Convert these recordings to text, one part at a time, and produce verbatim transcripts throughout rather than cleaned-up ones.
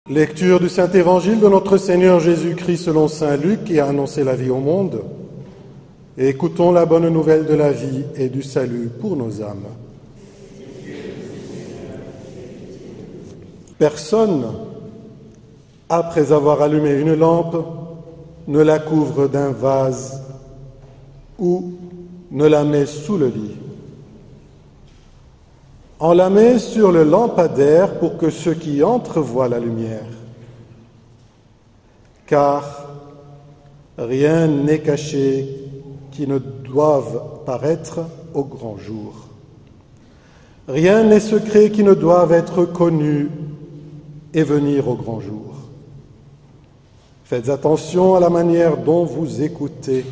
Lecture du Saint-Évangile de notre Seigneur Jésus-Christ selon saint Luc qui a annoncé la vie au monde. Et écoutons la bonne nouvelle de la vie et du salut pour nos âmes. Personne, après avoir allumé une lampe, ne la couvre d'un vase ou ne la met sous le lit. On la met sur le lampadaire pour que ceux qui entrent voient la lumière. Car rien n'est caché qui ne doive paraître au grand jour. Rien n'est secret qui ne doive être connu et venir au grand jour. Faites attention à la manière dont vous écoutez.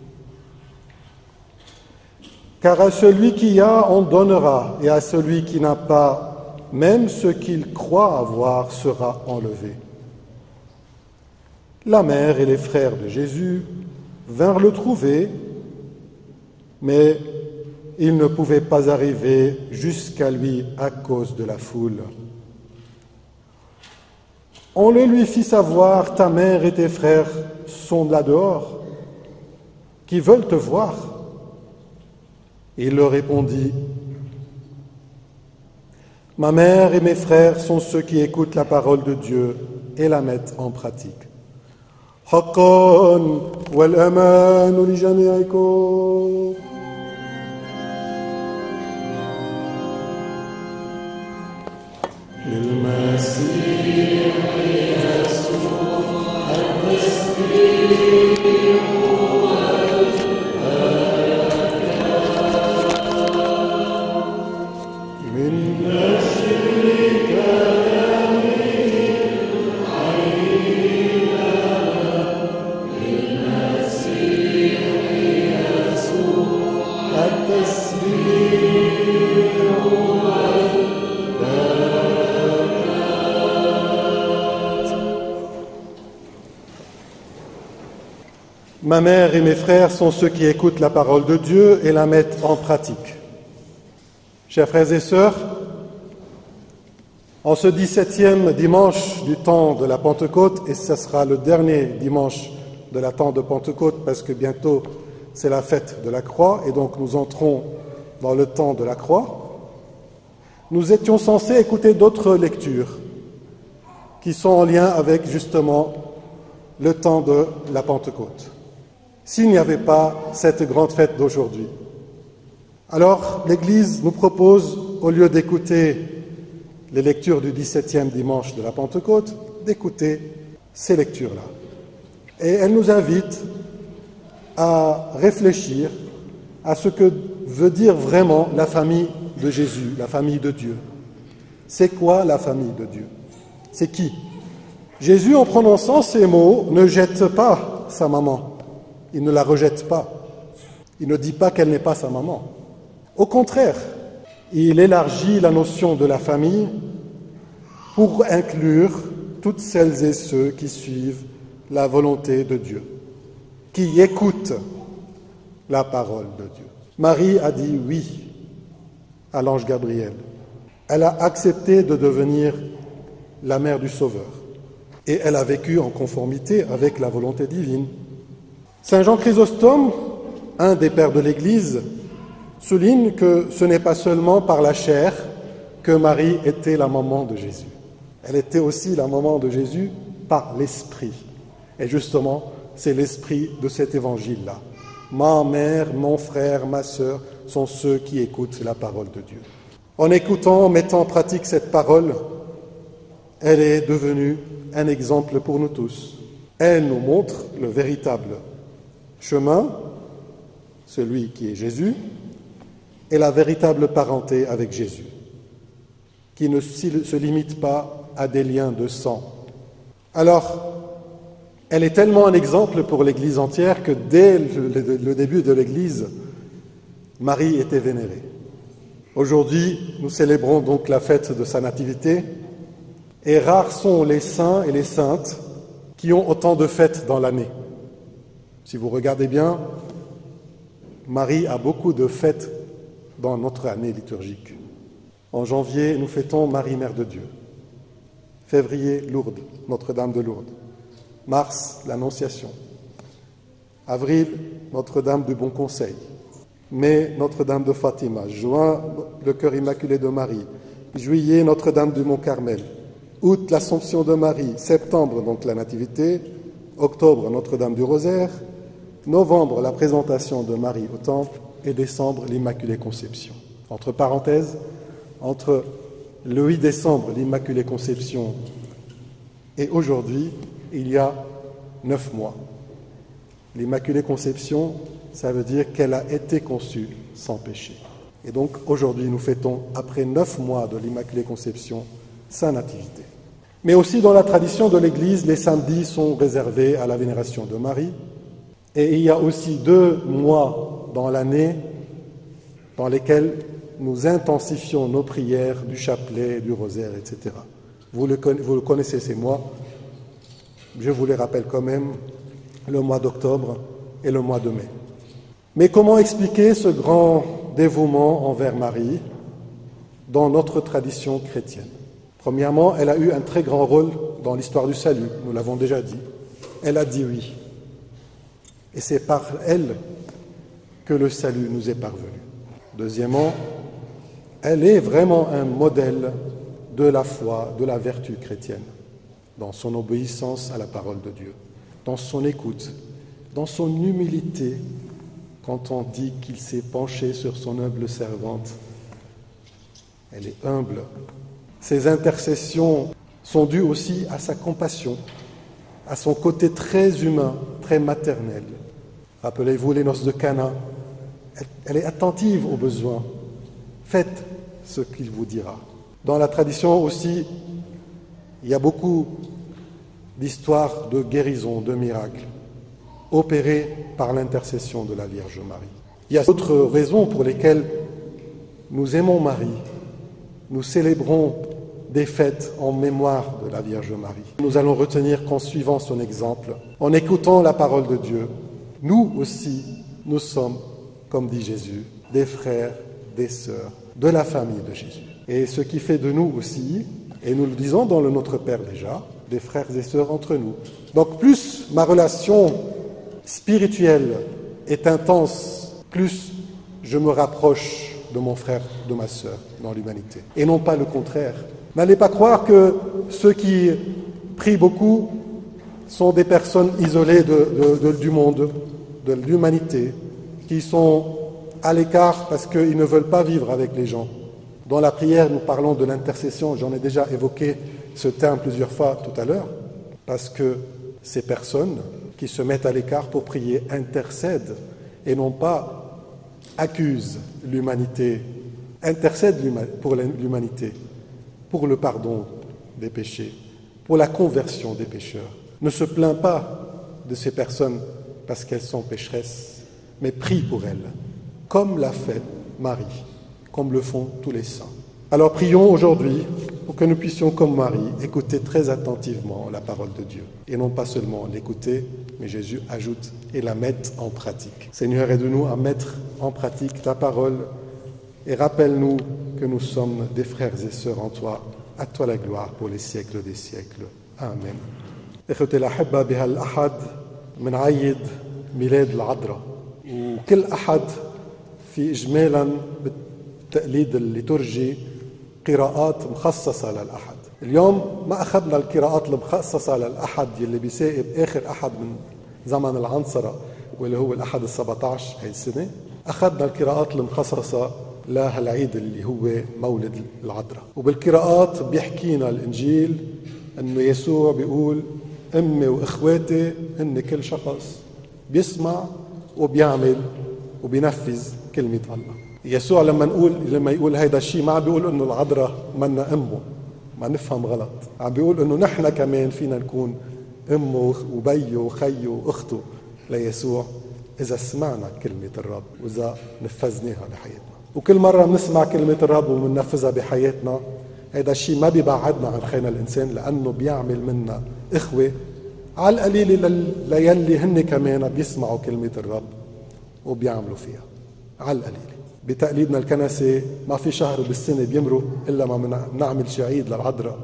Car à celui qui a, on donnera, et à celui qui n'a pas, même ce qu'il croit avoir sera enlevé. La mère et les frères de Jésus vinrent le trouver, mais ils ne pouvaient pas arriver jusqu'à lui à cause de la foule. On le lui fit savoir, ta mère et tes frères sont là dehors, qui veulent te voir. Il leur répondit, « Ma mère et mes frères sont ceux qui écoutent la parole de Dieu et la mettent en pratique. » حقاً والأمان لجميعكم. للمسيح يسوع المسيح Ma mère et mes frères sont ceux qui écoutent la parole de Dieu et la mettent en pratique. Chers frères et sœurs, en ce dix-septième dimanche du temps de la Pentecôte, et ce sera le dernier dimanche de la temps de Pentecôte parce que bientôt c'est la fête de la croix et donc nous entrons dans le temps de la croix, nous étions censés écouter d'autres lectures qui sont en lien avec justement le temps de la Pentecôte. S'il n'y avait pas cette grande fête d'aujourd'hui. Alors, l'Église nous propose, au lieu d'écouter les lectures du dix-septième dimanche de la Pentecôte, d'écouter ces lectures-là. Et elle nous invite à réfléchir à ce que veut dire vraiment la famille de Jésus, la famille de Dieu. C'est quoi la famille de Dieu? C'est qui? Jésus, en prononçant ces mots, ne jette pas sa maman. Il ne la rejette pas. Il ne dit pas qu'elle n'est pas sa maman. Au contraire, il élargit la notion de la famille pour inclure toutes celles et ceux qui suivent la volonté de Dieu, qui écoutent la parole de Dieu. Marie a dit oui à l'ange Gabriel. Elle a accepté de devenir la mère du Sauveur et elle a vécu en conformité avec la volonté divine. Saint Jean Chrysostome, un des pères de l'Église, souligne que ce n'est pas seulement par la chair que Marie était la maman de Jésus. Elle était aussi la maman de Jésus par l'Esprit. Et justement, c'est l'Esprit de cet évangile-là. Ma mère, mon frère, ma sœur sont ceux qui écoutent la parole de Dieu. En écoutant, en mettant en pratique cette parole, elle est devenue un exemple pour nous tous. Elle nous montre le véritable chemin, celui qui est Jésus, et la véritable parenté avec Jésus, qui ne se limite pas à des liens de sang. Alors, elle est tellement un exemple pour l'Église entière que dès le début de l'Église, Marie était vénérée. Aujourd'hui, nous célébrons donc la fête de sa nativité, et rares sont les saints et les saintes qui ont autant de fêtes dans l'année. Si vous regardez bien, Marie a beaucoup de fêtes dans notre année liturgique. En janvier, nous fêtons Marie, Mère de Dieu. Février, Lourdes, Notre-Dame de Lourdes. Mars, l'Annonciation. Avril, Notre-Dame du Bon Conseil. Mai, Notre-Dame de Fatima. Juin, le Cœur Immaculé de Marie. Juillet, Notre-Dame du Mont-Carmel. Août, l'Assomption de Marie. Septembre, donc la Nativité. Octobre, Notre-Dame du Rosaire. Novembre, la présentation de Marie au Temple. Et décembre, l'Immaculée Conception. Entre parenthèses, entre le huit décembre, l'Immaculée Conception, et aujourd'hui, il y a neuf mois. L'Immaculée Conception, ça veut dire qu'elle a été conçue sans péché. Et donc, aujourd'hui, nous fêtons, après neuf mois de l'Immaculée Conception, sa nativité. Mais aussi, dans la tradition de l'Église, les samedis sont réservés à la vénération de Marie. Et il y a aussi deux mois dans l'année dans lesquels nous intensifions nos prières du chapelet, du rosaire, et cetera. Vous le, vous le connaissez ces mois, je vous les rappelle quand même, le mois d'octobre et le mois de mai. Mais comment expliquer ce grand dévouement envers Marie dans notre tradition chrétienne? Premièrement, elle a eu un très grand rôle dans l'histoire du salut, nous l'avons déjà dit. Elle a dit oui. Et c'est par elle que le salut nous est parvenu. Deuxièmement, elle est vraiment un modèle de la foi, de la vertu chrétienne, dans son obéissance à la parole de Dieu, dans son écoute, dans son humilité, quand on dit qu'il s'est penché sur son humble servante. Elle est humble. Ses intercessions sont dues aussi à sa compassion, à son côté très humain, très maternel. Rappelez-vous les noces de Cana. Elle est attentive aux besoins. Faites ce qu'il vous dira. Dans la tradition aussi, il y a beaucoup d'histoires de guérison, de miracles, opérés par l'intercession de la Vierge Marie. Il y a d'autres raisons pour lesquelles nous aimons Marie. Nous célébrons des fêtes en mémoire de la Vierge Marie. Nous allons retenir qu'en suivant son exemple, en écoutant la parole de Dieu, nous aussi, nous sommes, comme dit Jésus, des frères, des sœurs, de la famille de Jésus. Et ce qui fait de nous aussi, et nous le disons dans le Notre Père déjà, des frères et sœurs entre nous. Donc plus ma relation spirituelle est intense, plus je me rapproche de mon frère, de ma sœur dans l'humanité. Et non pas le contraire. N'allez pas croire que ceux qui prient beaucoup sont des personnes isolées de, de, de, du monde, de l'humanité, qui sont à l'écart parce qu'ils ne veulent pas vivre avec les gens. Dans la prière, nous parlons de l'intercession, j'en ai déjà évoqué ce terme plusieurs fois tout à l'heure, parce que ces personnes qui se mettent à l'écart pour prier intercèdent et non pas accusent l'humanité, intercèdent pour l'humanité, pour le pardon des péchés, pour la conversion des pécheurs. Ne se plaint pas de ces personnes parce qu'elles sont pécheresses, mais prie pour elles, comme l'a fait Marie, comme le font tous les saints. Alors prions aujourd'hui pour que nous puissions, comme Marie, écouter très attentivement la parole de Dieu. Et non pas seulement l'écouter, mais Jésus ajoute, et la mettre en pratique. Seigneur, aide-nous à mettre en pratique ta parole et rappelle-nous que nous sommes des frères et sœurs en toi. À toi la gloire pour les siècles des siècles. Amen. إخوتي الأحبة بهالأحد منعيد ميلاد العذراء وكل أحد في إجمالا بالتقليد الليتورجي قراءات مخصصة للأحد. اليوم ما أخذنا القراءات المخصصة للأحد يلي بيسائب آخر أحد من زمن العنصرة واللي هو الأحد السبعة عشر هاي السنة. أخذنا القراءات المخصصة لهالعيد اللي هو مولد العذراء. وبالقراءات بيحكينا الإنجيل أنه يسوع بيقول أمي وإخواتي هن كل شخص بيسمع وبيعمل وبينفذ كلمة الله. يسوع لما نقول لما يقول هيدا الشيء ما عم بيقول انه العذراء منا امه، ما نفهم غلط، عم بيقول انه نحن كمان فينا نكون امه وبيه وخيه واخته ليسوع اذا سمعنا كلمة الرب واذا نفذناها بحياتنا. وكل مرة بنسمع كلمة الرب وبننفذها بحياتنا، هيدا الشيء ما بيبعدنا عن خينا الانسان لانه بيعمل منا اخوة على القليل ليلي هن كمان بيسمعوا كلمة الرب وبيعملوا فيها على القليل. بتقليدنا الكنسي ما في شهر بالسنة بيمرق إلا ما نعمل شي عيد للعذراء.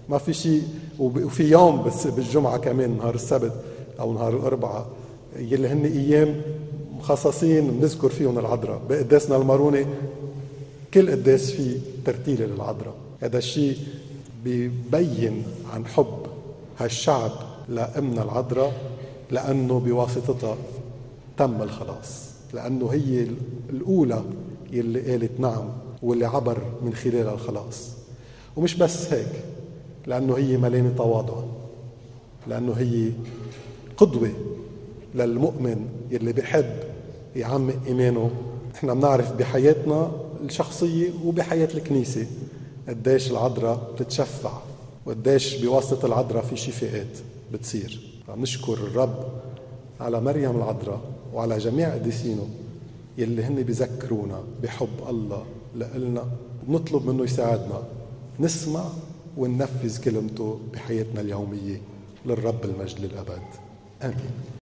ما في شيء. وفي يوم بس بالجمعة كمان نهار السبت أو نهار الأربعاء يلي هن أيام مخصصين نذكر فيهم العذراء. بقداسنا الماروني كل قداس فيه ترتيلة للعذراء. هذا الشيء بيبين عن حب هالشعب لأمنا العذراء، لأنه بواسطتها تم الخلاص، لأنه هي الأولى يلي قالت نعم واللي عبر من خلالها الخلاص. ومش بس هيك، لأنه هي مليانة تواضع، لأنه هي قدوة للمؤمن يلي بيحب يعمق إيمانه. احنا بنعرف بحياتنا الشخصية وبحياة الكنيسة قديش العذراء بتتشفع، وقديش بواسطة العذراء في شفاءات بتصير. نشكر الرب على مريم العذراء وعلى جميع قديسينه يلي هن بيذكرونا بحب الله لإلنا. نطلب منه يساعدنا نسمع وننفذ كلمته بحياتنا اليومية. للرب المجد للأبد، آمين.